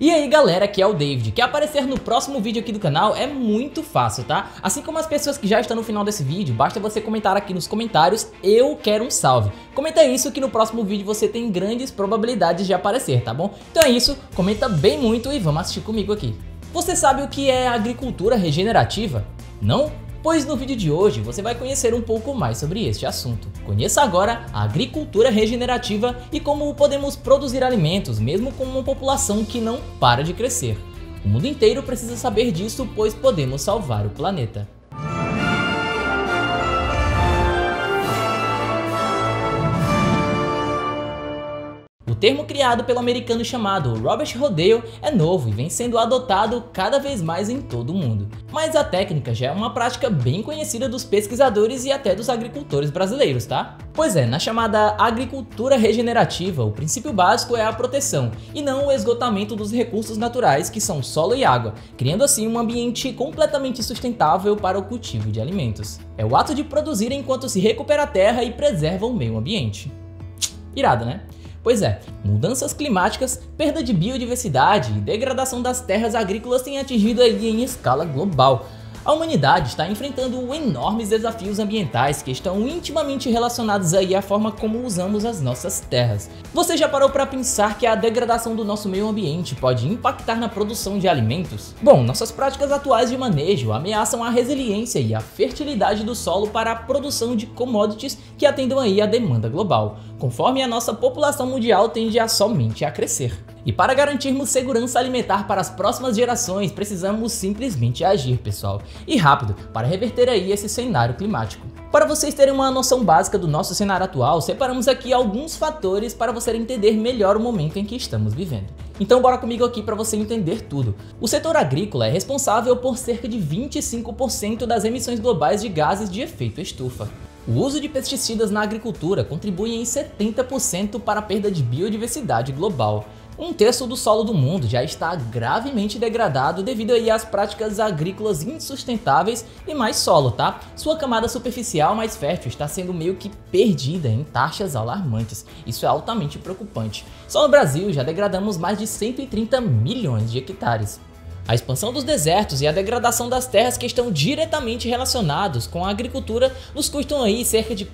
E aí galera, aqui é o David. Quer aparecer no próximo vídeo aqui do canal? É muito fácil, tá? Assim como as pessoas que já estão no final desse vídeo, basta você comentar aqui nos comentários, eu quero um salve. Comenta isso que no próximo vídeo você tem grandes probabilidades de aparecer, tá bom? Então é isso, comenta bem muito e vamos assistir comigo aqui. Você sabe o que é agricultura regenerativa? Não? Pois no vídeo de hoje você vai conhecer um pouco mais sobre este assunto. Conheça agora a agricultura regenerativa e como podemos produzir alimentos mesmo com uma população que não para de crescer. O mundo inteiro precisa saber disso, pois podemos salvar o planeta. O termo criado pelo americano chamado Robert Rodale é novo e vem sendo adotado cada vez mais em todo o mundo. Mas a técnica já é uma prática bem conhecida dos pesquisadores e até dos agricultores brasileiros, tá? Pois é, na chamada agricultura regenerativa, o princípio básico é a proteção e não o esgotamento dos recursos naturais que são solo e água, criando assim um ambiente completamente sustentável para o cultivo de alimentos. É o ato de produzir enquanto se recupera a terra e preserva o meio ambiente. Irado, né? Pois é, mudanças climáticas, perda de biodiversidade e degradação das terras agrícolas têm atingido aí em escala global. A humanidade está enfrentando enormes desafios ambientais que estão intimamente relacionados aí à forma como usamos as nossas terras. Você já parou para pensar que a degradação do nosso meio ambiente pode impactar na produção de alimentos? Bom, nossas práticas atuais de manejo ameaçam a resiliência e a fertilidade do solo para a produção de commodities que atendam aí à demanda global, conforme a nossa população mundial tende a somente a crescer. E para garantirmos segurança alimentar para as próximas gerações, precisamos simplesmente agir, pessoal, e rápido, para reverter aí esse cenário climático. Para vocês terem uma noção básica do nosso cenário atual, separamos aqui alguns fatores para você entender melhor o momento em que estamos vivendo. Então bora comigo aqui para você entender tudo. O setor agrícola é responsável por cerca de 25% das emissões globais de gases de efeito estufa. O uso de pesticidas na agricultura contribui em 70% para a perda de biodiversidade global. Um terço do solo do mundo já está gravemente degradado devido aí às práticas agrícolas insustentáveis e mais solo, tá? Sua camada superficial mais fértil está sendo meio que perdida em taxas alarmantes. Isso é altamente preocupante. Só no Brasil já degradamos mais de 130 milhões de hectares. A expansão dos desertos e a degradação das terras que estão diretamente relacionados com a agricultura nos custam aí cerca de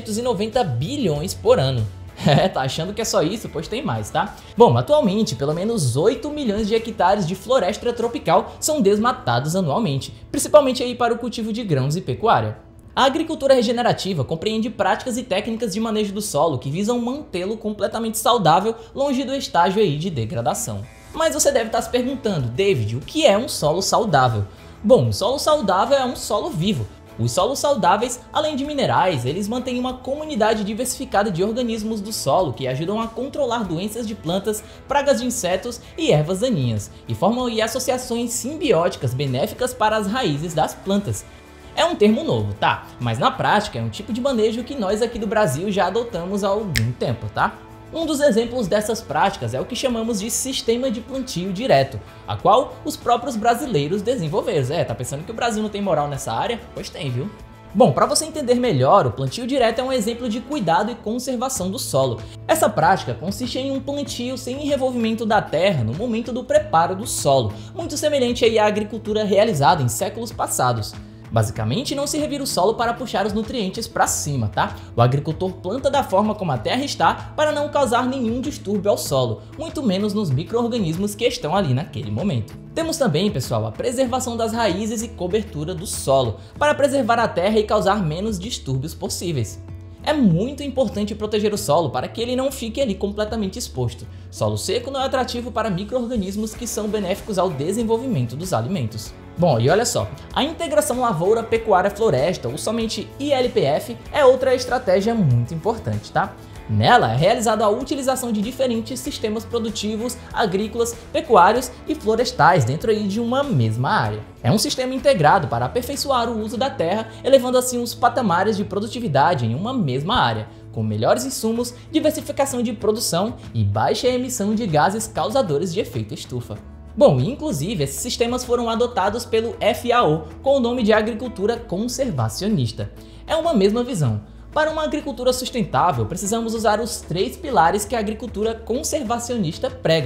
490 bilhões por ano. Tá achando que é só isso? Pois tem mais, tá? Bom, atualmente, pelo menos 8 milhões de hectares de floresta tropical são desmatados anualmente, principalmente aí para o cultivo de grãos e pecuária. A agricultura regenerativa compreende práticas e técnicas de manejo do solo que visam mantê-lo completamente saudável, longe do estágio aí de degradação. Mas você deve estar se perguntando, David, o que é um solo saudável? Bom, um solo saudável é um solo vivo. Os solos saudáveis, além de minerais, eles mantêm uma comunidade diversificada de organismos do solo que ajudam a controlar doenças de plantas, pragas de insetos e ervas daninhas, e formam aí associações simbióticas benéficas para as raízes das plantas. É um termo novo, tá? Mas na prática é um tipo de manejo que nós aqui do Brasil já adotamos há algum tempo, tá? Um dos exemplos dessas práticas é o que chamamos de sistema de plantio direto, a qual os próprios brasileiros desenvolveram. Tá pensando que o Brasil não tem moral nessa área? Pois tem, viu? Bom, para você entender melhor, o plantio direto é um exemplo de cuidado e conservação do solo. Essa prática consiste em um plantio sem envolvimento da terra no momento do preparo do solo, muito semelhante aí à agricultura realizada em séculos passados. Basicamente, não se revira o solo para puxar os nutrientes para cima, tá? O agricultor planta da forma como a terra está para não causar nenhum distúrbio ao solo, muito menos nos micro-organismos que estão ali naquele momento. Temos também, pessoal, a preservação das raízes e cobertura do solo, para preservar a terra e causar menos distúrbios possíveis. É muito importante proteger o solo para que ele não fique ali completamente exposto. Solo seco não é atrativo para micro-organismos que são benéficos ao desenvolvimento dos alimentos. Bom, e olha só, a integração lavoura-pecuária-floresta, ou somente ILPF, é outra estratégia muito importante, tá? Nela é realizada a utilização de diferentes sistemas produtivos, agrícolas, pecuários e florestais dentro aí de uma mesma área. É um sistema integrado para aperfeiçoar o uso da terra, elevando assim os patamares de produtividade em uma mesma área, com melhores insumos, diversificação de produção e baixa emissão de gases causadores de efeito estufa. Bom, inclusive esses sistemas foram adotados pelo FAO com o nome de agricultura conservacionista. É uma mesma visão. Para uma agricultura sustentável, precisamos usar os 3 pilares que a agricultura conservacionista prega.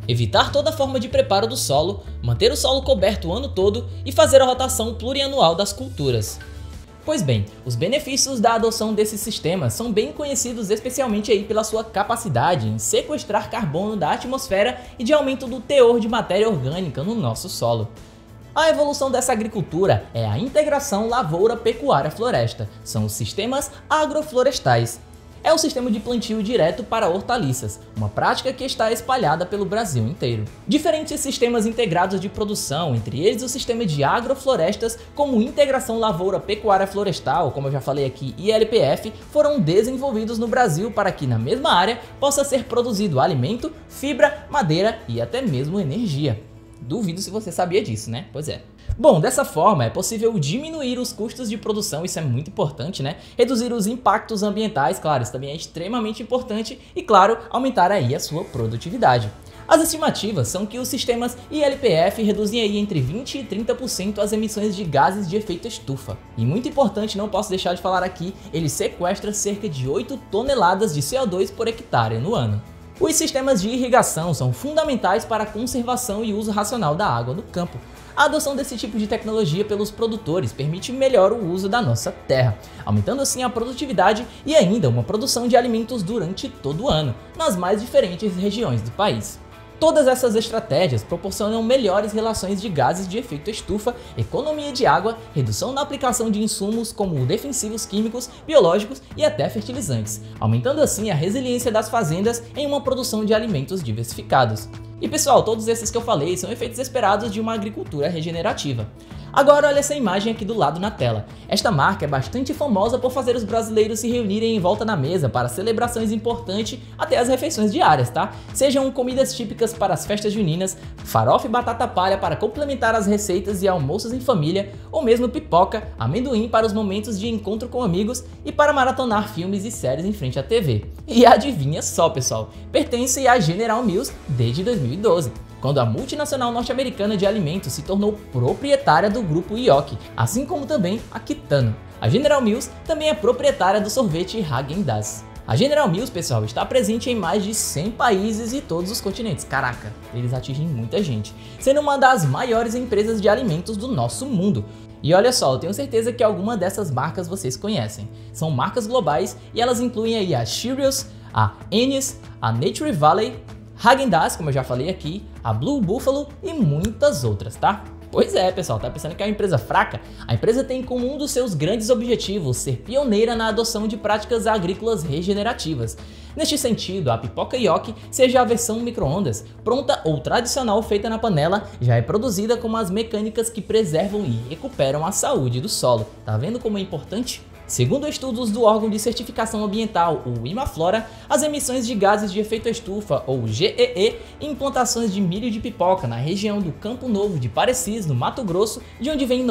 evitar toda forma de preparo do solo, manter o solo coberto o ano todo e fazer a rotação plurianual das culturas. Pois bem, os benefícios da adoção desses sistemas são bem conhecidos, especialmente aí pela sua capacidade em sequestrar carbono da atmosfera e de aumento do teor de matéria orgânica no nosso solo. A evolução dessa agricultura é a integração lavoura-pecuária-floresta, são os sistemas agroflorestais. É o sistema de plantio direto para hortaliças, uma prática que está espalhada pelo Brasil inteiro. Diferentes sistemas integrados de produção, entre eles o sistema de agroflorestas, como integração lavoura-pecuária-florestal, como eu já falei aqui, e LPF, foram desenvolvidos no Brasil para que na mesma área possa ser produzido alimento, fibra, madeira e até mesmo energia. Duvido se você sabia disso, né? Pois é. Bom, dessa forma é possível diminuir os custos de produção, isso é muito importante, né? Reduzir os impactos ambientais, claro, isso também é extremamente importante e, claro, aumentar aí a sua produtividade. As estimativas são que os sistemas ILPF reduzem aí entre 20% e 30% as emissões de gases de efeito estufa. E muito importante, não posso deixar de falar aqui, ele sequestra cerca de 8 toneladas de CO2 por hectare no ano. Os sistemas de irrigação são fundamentais para a conservação e uso racional da água no campo. A adoção desse tipo de tecnologia pelos produtores permite melhor o uso da nossa terra, aumentando assim a produtividade e ainda uma produção de alimentos durante todo o ano, nas mais diferentes regiões do país. Todas essas estratégias proporcionam melhores relações de gases de efeito estufa, economia de água, redução na aplicação de insumos como defensivos químicos, biológicos e até fertilizantes, aumentando assim a resiliência das fazendas em uma produção de alimentos diversificados. E pessoal, todos esses que eu falei são efeitos esperados de uma agricultura regenerativa. Agora olha essa imagem aqui do lado na tela. Esta marca é bastante famosa por fazer os brasileiros se reunirem em volta na mesa para celebrações importantes até as refeições diárias, tá? Sejam comidas típicas para as festas juninas, farofa e batata palha para complementar as receitas e almoços em família, ou mesmo pipoca, amendoim para os momentos de encontro com amigos e para maratonar filmes e séries em frente à TV. E adivinha só, pessoal, pertence à General Mills desde 2012. Quando a multinacional norte-americana de alimentos se tornou proprietária do grupo Yoki, assim como também a Kitano. A General Mills também é proprietária do sorvete Häagen-Dazs. A General Mills, pessoal, está presente em mais de 100 países e todos os continentes. Caraca, eles atingem muita gente, sendo uma das maiores empresas de alimentos do nosso mundo. E olha só, eu tenho certeza que alguma dessas marcas vocês conhecem. São marcas globais e elas incluem aí a Cheerios, a Annie's, a Nature Valley, Häagen-Dazs, como eu já falei aqui, a Blue Buffalo e muitas outras, tá? Pois é, pessoal, tá pensando que é uma empresa fraca? A empresa tem como um dos seus grandes objetivos ser pioneira na adoção de práticas agrícolas regenerativas. Neste sentido, a pipoca Yoki, seja a versão micro-ondas, pronta ou tradicional feita na panela, já é produzida com as mecânicas que preservam e recuperam a saúde do solo. Tá vendo como é importante? Segundo estudos do órgão de certificação ambiental, o Imaflora, as emissões de gases de efeito estufa, ou GEE, em plantações de milho de pipoca na região do Campo Novo de Parecis, no Mato Grosso, de onde vem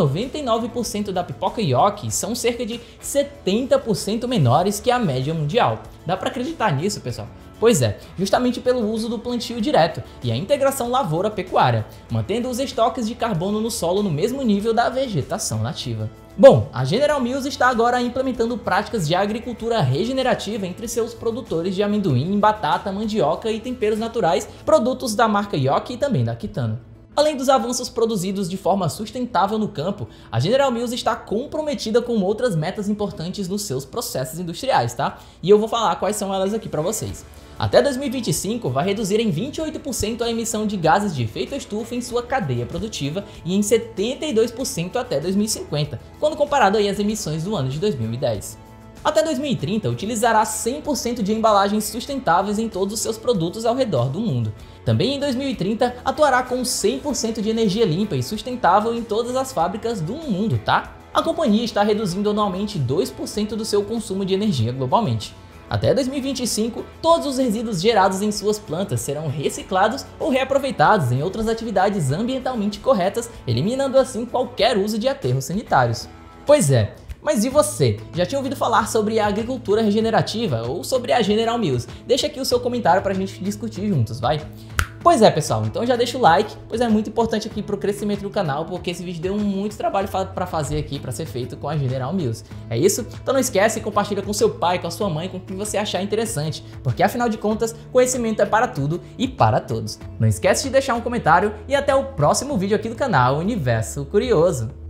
99% da pipoca Yoki, são cerca de 70% menores que a média mundial. Dá pra acreditar nisso, pessoal? Pois é, justamente pelo uso do plantio direto e a integração lavoura-pecuária, mantendo os estoques de carbono no solo no mesmo nível da vegetação nativa. Bom, a General Mills está agora implementando práticas de agricultura regenerativa entre seus produtores de amendoim, batata, mandioca e temperos naturais, produtos da marca Yoki e também da Kitano. Além dos avanços produzidos de forma sustentável no campo, a General Mills está comprometida com outras metas importantes nos seus processos industriais, tá? E eu vou falar quais são elas aqui para vocês. Até 2025 vai reduzir em 28% a emissão de gases de efeito estufa em sua cadeia produtiva e em 72% até 2050, quando comparado aí às emissões do ano de 2010. Até 2030, utilizará 100% de embalagens sustentáveis em todos os seus produtos ao redor do mundo. Também em 2030, atuará com 100% de energia limpa e sustentável em todas as fábricas do mundo, tá? A companhia está reduzindo anualmente 2% do seu consumo de energia globalmente. Até 2025, todos os resíduos gerados em suas plantas serão reciclados ou reaproveitados em outras atividades ambientalmente corretas, eliminando assim qualquer uso de aterros sanitários. Pois é, mas e você? Já tinha ouvido falar sobre a agricultura regenerativa ou sobre a General Mills? Deixa aqui o seu comentário pra gente discutir juntos, vai! Pois é, pessoal, então já deixa o like, pois é muito importante aqui pro crescimento do canal, porque esse vídeo deu muito trabalho para fazer aqui, para ser feito com a General Mills. É isso? Então não esquece e compartilha com seu pai, com a sua mãe, com quem você achar interessante, porque afinal de contas, conhecimento é para tudo e para todos. Não esquece de deixar um comentário e até o próximo vídeo aqui do canal Universo Curioso.